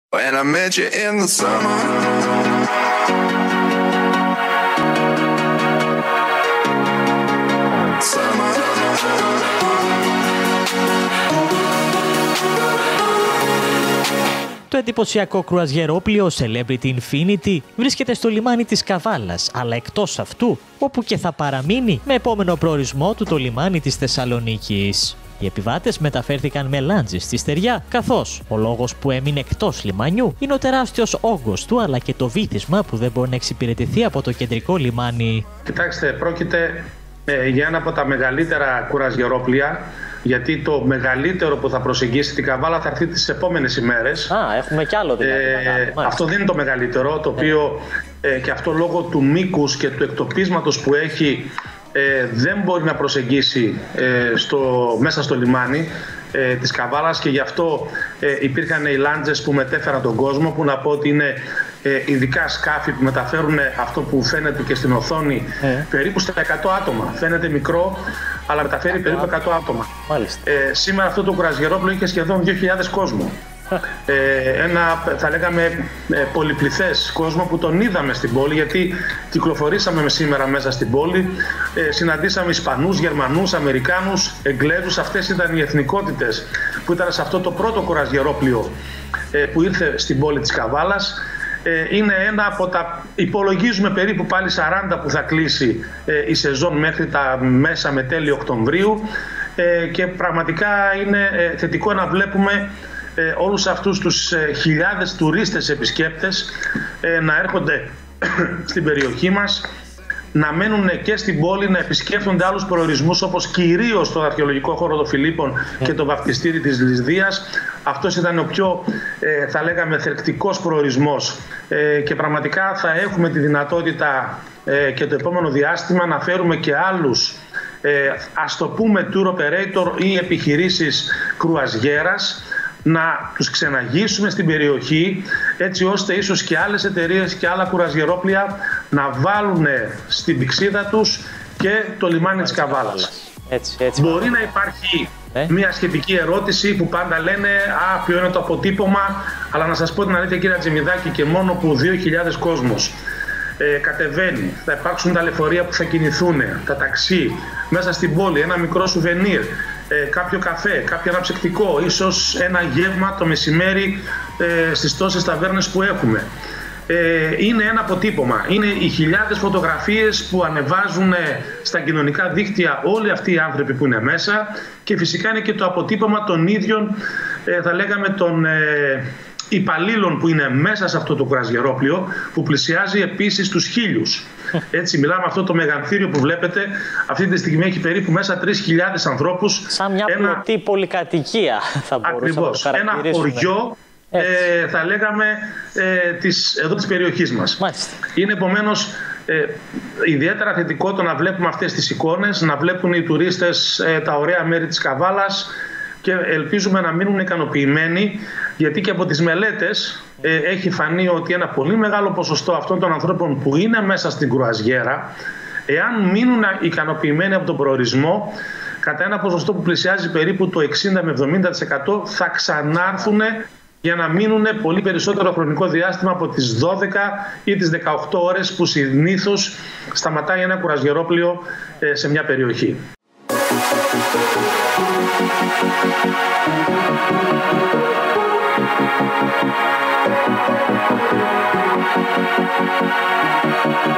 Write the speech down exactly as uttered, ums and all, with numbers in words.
When I met you in the summer. Summer. Το εντυπωσιακό κρουαζιερόπλοιο Celebrity Infinity βρίσκεται στο λιμάνι της Καβάλας, αλλά εκτός αυτού, όπου και θα παραμείνει με επόμενο προορισμό του το λιμάνι της Θεσσαλονίκης. Οι επιβάτες μεταφέρθηκαν με λάντζι στη στεριά, καθώς ο λόγος που έμεινε εκτός λιμανιού είναι ο τεράστιος όγκος του, αλλά και το βύθισμα που δεν μπορεί να εξυπηρετηθεί από το κεντρικό λιμάνι. Κοιτάξτε, πρόκειται ε, για ένα από τα μεγαλύτερα κουραζιερόπλοια, γιατί το μεγαλύτερο που θα προσεγγίσει την Καβάλα θα έρθει τις επόμενες ημέρες. Α, έχουμε κι άλλο δηλαδή. Ε, αυτό δεν είναι το μεγαλύτερο, το οποίο ε, και αυτό λόγω του μήκους και του εκτοπίσματος που έχει ε, δεν μπορεί να προσεγγίσει ε, στο, μέσα στο λιμάνι ε, της Καβάλας, και γι' αυτό ε, υπήρχαν οι λάντζες που μετέφεραν τον κόσμο, που να πω ότι είναι ε, ειδικά σκάφη που μεταφέρουν αυτό που φαίνεται και στην οθόνη, ε. περίπου στα εκατό άτομα. Φαίνεται μικρό, αλλά μεταφέρει περίπου εκατό άτομα. Ε, σήμερα αυτό το κουραζιερόπλοιο είχε σχεδόν δύο χιλιάδες κόσμο. Ε, ένα, θα λέγαμε, ε, πολυπληθές κόσμο που τον είδαμε στην πόλη, γιατί κυκλοφορήσαμε σήμερα μέσα στην πόλη, ε, συναντήσαμε Ισπανούς, Γερμανούς, Αμερικάνους, Εγγλέζους. Αυτές ήταν οι εθνικότητες που ήταν σε αυτό το πρώτο κουραζιερόπλοιο ε, που ήρθε στην πόλη της Καβάλας. Ε, είναι ένα από τα, υπολογίζουμε περίπου πάλι σαράντα που θα κλείσει ε, η σεζόν μέχρι τα μέσα με τέλη Οκτωβρίου, ε, και πραγματικά είναι ε, θετικό να βλέπουμε ε, όλους αυτούς τους ε, χιλιάδες τουρίστες επισκέπτες ε, να έρχονται στην περιοχή μας, να μένουν και στην πόλη, να επισκέφτονται άλλους προορισμούς, όπως κυρίως το αρχαιολογικό χώρο των Φιλίππων και το βαφτιστήρι της Λυσδίας. Αυτός ήταν ο πιο, ε, θα λέγαμε, θερκτικός προορισμός, ε, και πραγματικά θα έχουμε τη δυνατότητα ε, και το επόμενο διάστημα να φέρουμε και άλλους, ε, ας το πούμε, tour operator ή επιχειρήσεις κρουαζιέρας, να τους ξεναγήσουμε στην περιοχή, έτσι ώστε ίσως και άλλες εταιρείες και άλλα κουραζιερόπλια να βάλουν στην πυξίδα τους και το λιμάνι της Καβάλας. Έτσι, έτσι. Μπορεί να υπάρχει ε? μια σχετική ερώτηση που πάντα λένε «Α, ποιο είναι το αποτύπωμα», αλλά να σας πω την αλήθεια, κύριε Τζεμιδάκη, και μόνο που δύο χιλιάδες κόσμος ε, κατεβαίνει, θα υπάρξουν τα λεωφορεία που θα κινηθούν, τα ταξί, μέσα στην πόλη, ένα μικρό σουβενίρ, Ε, κάποιο καφέ, κάποιο αναψυκτικό, ίσως ένα γεύμα το μεσημέρι ε, στις τόσες ταβέρνες που έχουμε. Ε, είναι ένα αποτύπωμα. Είναι οι χιλιάδες φωτογραφίες που ανεβάζουν στα κοινωνικά δίκτυα όλοι αυτοί οι άνθρωποι που είναι μέσα, και φυσικά είναι και το αποτύπωμα των ίδιων, ε, θα λέγαμε, των ε, υπαλλήλων που είναι μέσα σε αυτό το κουραζιερόπλοιο, που πλησιάζει επίσης τους χίλιους. Έτσι, μιλάμε, αυτό το μεγανθήριο που βλέπετε αυτή τη στιγμή έχει περίπου μέσα τρεις χιλιάδες ανθρώπους. Σαν μια ένα... πλωτή πολυκατοικία θα μπορούσαμε Ακριβώς, να το ένα χαρακτηρίσουμε. χωριό, ε, θα λέγαμε, ε, της, εδώ της περιοχής μας. Μάλιστα. Είναι επομένως ε, ιδιαίτερα θετικό το να βλέπουμε αυτές τις εικόνες, να βλέπουν οι τουρίστες ε, τα ωραία μέρη της Καβάλας, και ελπίζουμε να μείνουν ικανοποιημένοι, γιατί και από τις μελέτες ε, έχει φανεί ότι ένα πολύ μεγάλο ποσοστό αυτών των ανθρώπων που είναι μέσα στην κρουαζιέρα, εάν μείνουν ικανοποιημένοι από τον προορισμό, κατά ένα ποσοστό που πλησιάζει περίπου το εξήντα με εβδομήντα τοις εκατό, θα ξανάρθουν για να μείνουν πολύ περισσότερο χρονικό διάστημα από τις δώδεκα ή τις δεκαοκτώ ώρες που συνήθως σταματάει ένα κουραζιερόπλοιο ε, σε μια περιοχή. Thank you.